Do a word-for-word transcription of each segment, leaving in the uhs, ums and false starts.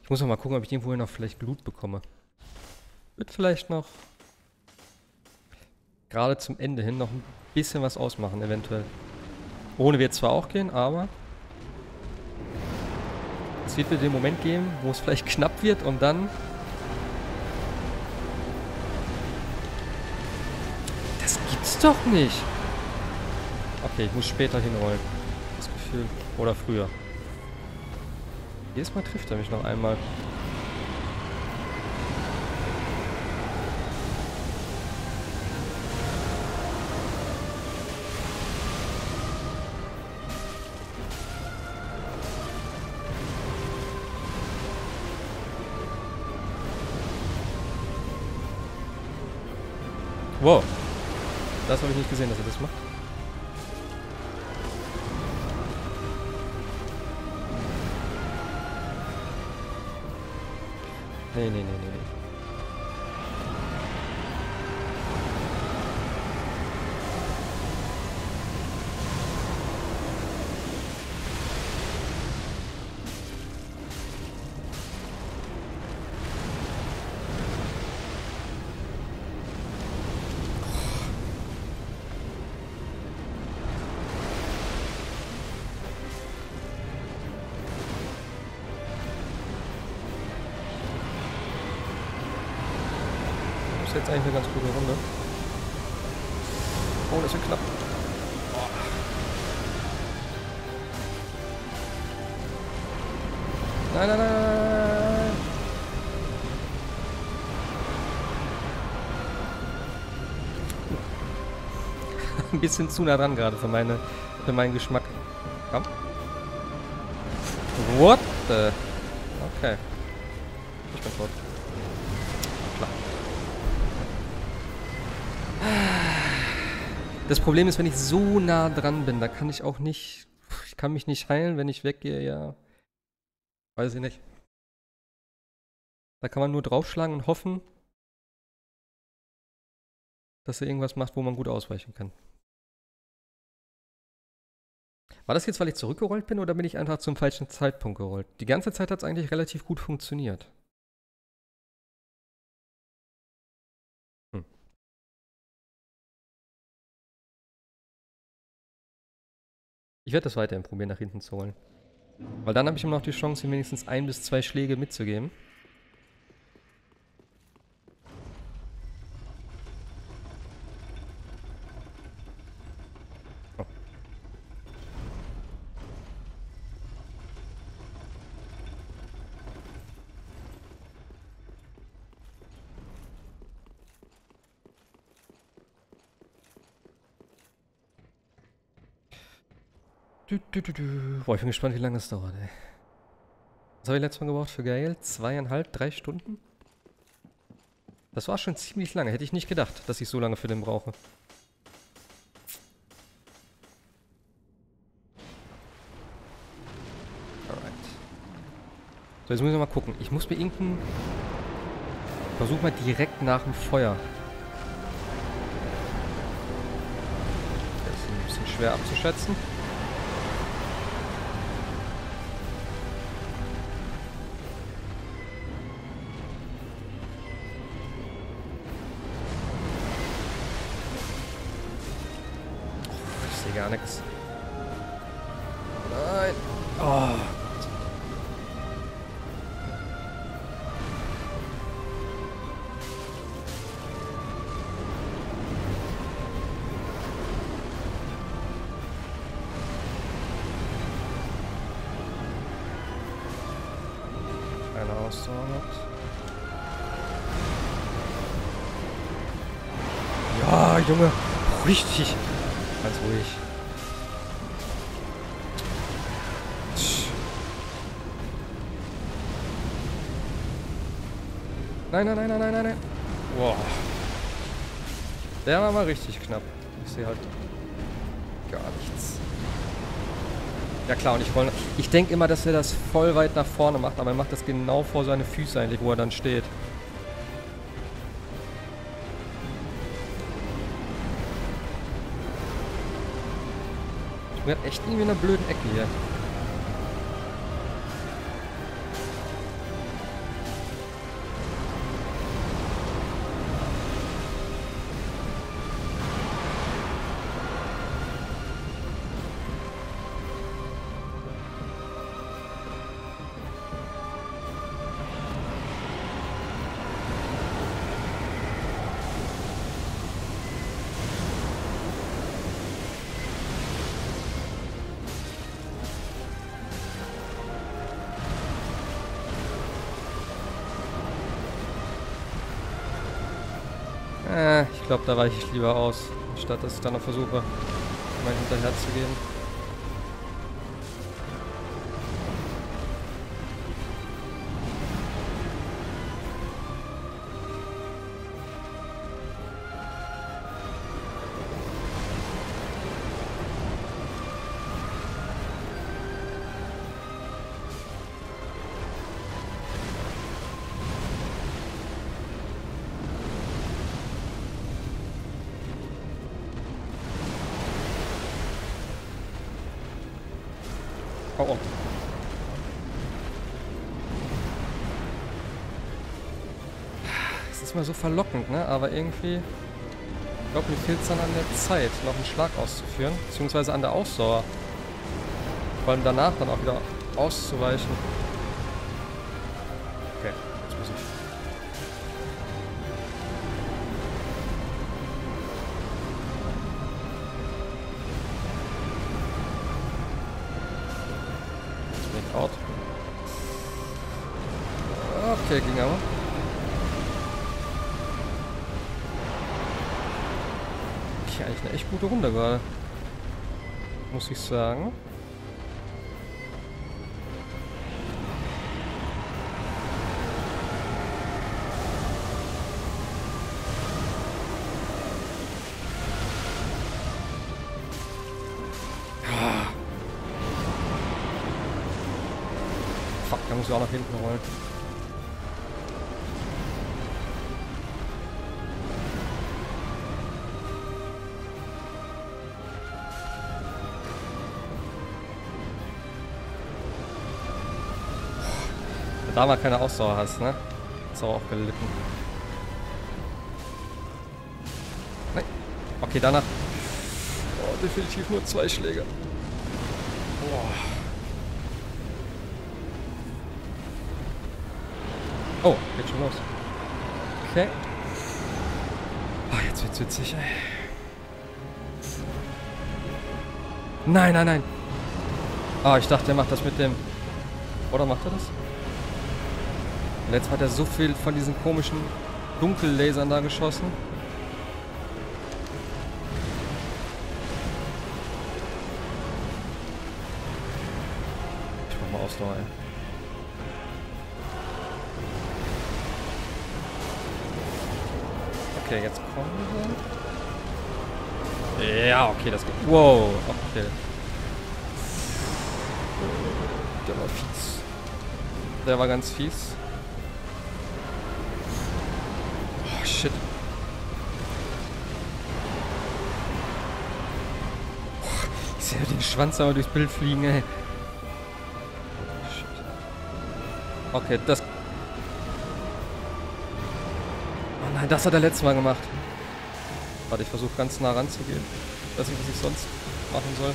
Ich muss noch mal gucken, ob ich irgendwo noch vielleicht Glut bekomme. Wird vielleicht noch gerade zum Ende hin noch ein bisschen was ausmachen, eventuell. Ohne wird zwar auch gehen, aber es wird wieder den Moment geben, wo es vielleicht knapp wird und dann... Das gibt's doch nicht! Okay, ich muss später hinrollen. Das Gefühl. Oder früher. Jedes Mal trifft er mich noch einmal. Wow. Das habe ich nicht gesehen, dass er das macht. Nee, nee, nee, nee, nee. Das ist jetzt eigentlich eine ganz gute Runde. Oh, das wird knapp. Oh. Nein, nein, nein, nein. Ein bisschen zu nah dran gerade für, meine, für meinen Geschmack. Komm. What the? Okay. Ich bin tot. Klar. Das Problem ist, wenn ich so nah dran bin, da kann ich auch nicht... Ich kann mich nicht heilen, wenn ich weggehe, ja. Weiß ich nicht. Da kann man nur draufschlagen und hoffen, dass er irgendwas macht, wo man gut ausweichen kann. War das jetzt, weil ich zurückgerollt bin, oder bin ich einfach zum falschen Zeitpunkt gerollt? Die ganze Zeit hat es eigentlich relativ gut funktioniert. Hm. Ich werde das weiterhin probieren, nach hinten zu rollen. Weil dann habe ich immer noch die Chance, ihm wenigstens ein bis zwei Schläge mitzugeben. Oh. Du, du, du, du. Boah, ich bin gespannt, wie lange das dauert, ey. Was habe ich letztes Mal gebraucht für Gael? Zweieinhalb, drei Stunden? Das war schon ziemlich lange. Hätte ich nicht gedacht, dass ich so lange für den brauche. Alright. So, jetzt muss ich noch mal gucken. Ich muss mir irgendeinen... Versuch mal direkt nach dem Feuer. Das ist ein bisschen schwer abzuschätzen. Ich sehe gar nichts. Nein. Oh. Keine Ausdauer hat. Ja, Junge. Richtig. Ganz ruhig. Nein, nein, nein, nein, nein, nein. Boah. Der war mal richtig knapp. Ich sehe halt gar nichts. Ja klar, und ich wollte... Ich denke immer, dass er das voll weit nach vorne macht, aber er macht das genau vor seine Füße eigentlich, wo er dann steht. Ich bin echt irgendwie in einer blöden Ecke hier. Äh, ich glaube, da weiche ich lieber aus, statt dass ich dann noch versuche, mal hinterher zu gehen. Oh, oh. Es ist mal so verlockend, ne? Aber irgendwie, ich glaube, mir fehlt es dann an der Zeit, noch einen Schlag auszuführen. Beziehungsweise an der Ausdauer. Vor allem danach dann auch wieder auszuweichen. Okay, jetzt muss ich. Out. Okay, ging aber. Okay, eigentlich eine echt gute Runde gerade. Muss ich sagen. Fuck, da muss ich auch nach hinten rollen. Wenn du da mal keine Ausdauer hast, ne? Ist aber auch gelitten. Nein. Okay, danach. Oh, definitiv nur zwei Schläge. Boah. Oh, geht schon los. Okay. Oh, jetzt wird's witzig, ey. Nein, nein, nein. Ah, ich dachte, er macht das mit dem... Oder macht er das? Letztes Mal hat er so viel von diesen komischen Dunkellasern da geschossen. Ich mach mal Ausdauer, ey. Okay, jetzt kommen wir. Ja, okay, das geht. Wow, okay. Der war fies. Der war ganz fies. Oh, shit. Ich sehe den Schwanz aber durchs Bild fliegen, ey. Shit. Okay, das... Oh nein, das hat er letztes Mal gemacht. Warte, ich versuche ganz nah ranzugehen. Ich weiß nicht, was ich sonst machen soll.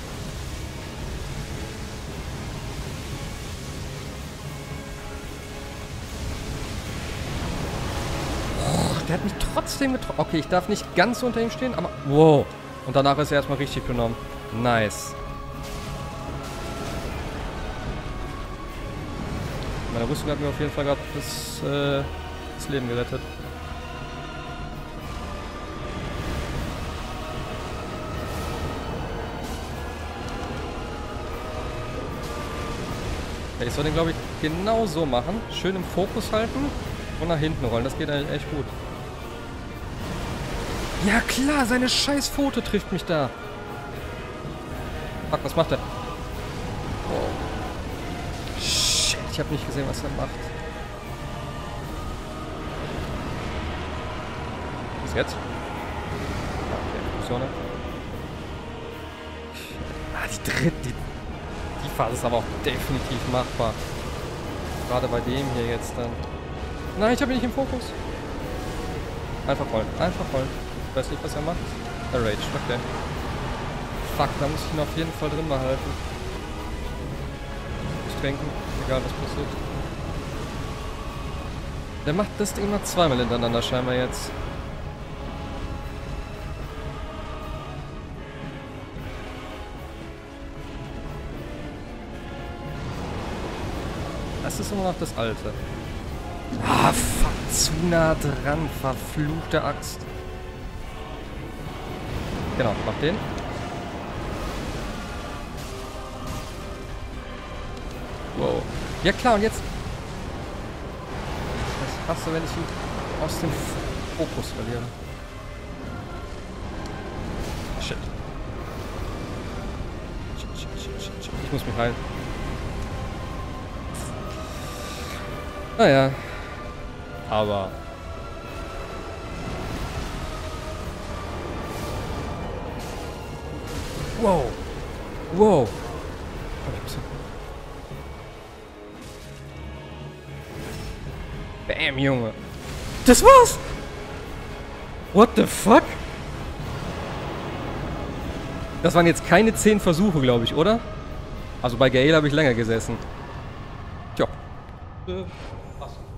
Oh, der hat mich trotzdem getroffen. Okay, ich darf nicht ganz unter ihm stehen, aber... Wow. Und danach ist er erstmal richtig genommen. Nice. Meine Rüstung hat mir auf jeden Fall gerade das, äh, das Leben gerettet. Ich soll den, glaube ich, genau so machen. Schön im Fokus halten und nach hinten rollen. Das geht eigentlich echt gut. Ja klar, seine scheiß Pfote trifft mich da. Fuck, was macht er? Oh. Shit, ich habe nicht gesehen, was er macht. Was jetzt? Okay, Fusion. Ah, die dritte... Die Die Phase ist aber auch definitiv machbar. Gerade bei dem hier jetzt dann. Nein, ich habe ihn nicht im Fokus. Einfach rollen. Einfach rollen. Ich weiß nicht, was er macht. Er raged. Okay. Fuck, da muss ich ihn auf jeden Fall drin behalten. Nicht tränken. Egal, was passiert. Der macht das Ding mal zweimal hintereinander scheinbar jetzt. Das ist immer noch das Alte. Ah, fuck, zu nah dran, verfluchte Axt. Genau, mach den. Wow. Ja klar, und jetzt... Das hasse, wenn ich ihn aus dem Fokus verliere. Shit. Shit, shit, shit, shit, shit. Ich muss mich heilen. Naja. Aber... Wow. Wow. Bam, Junge. Das war's! What the fuck? Das waren jetzt keine zehn Versuche, glaube ich, oder? Also bei Gale habe ich länger gesessen. Tja. Äh, was?